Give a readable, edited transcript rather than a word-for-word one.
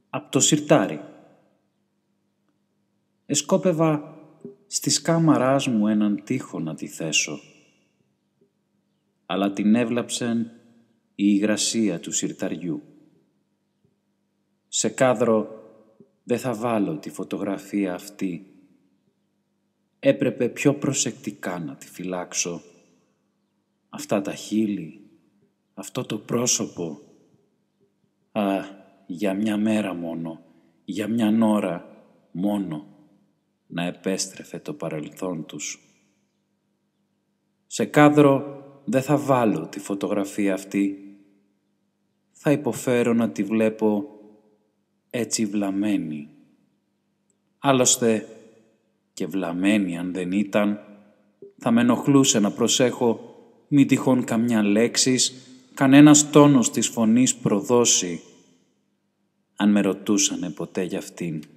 απ' το σιρτάρι. Εσκόπευα στις κάμαράς μου έναν τοίχο να τη θέσω, αλλά την έβλαψεν η υγρασία του σιρταριού. Σε κάδρο δεν θα βάλω τη φωτογραφία αυτή. Έπρεπε πιο προσεκτικά να τη φυλάξω. Αυτά τα χείλη, αυτό το πρόσωπο. Για μια μέρα μόνο, για μια ώρα μόνο, να επέστρεφε το παρελθόν τους. Σε κάδρο δεν θα βάλω τη φωτογραφία αυτή. Θα υποφέρω να τη βλέπω έτσι βλαμμένη. Άλλωστε, και βλαμμένη αν δεν ήταν, θα με ενοχλούσε να προσέχω μη τυχόν καμιά λέξης, κανένας τόνος της φωνής προδώσει, αν με ρωτούσανε ποτέ για αυτήν.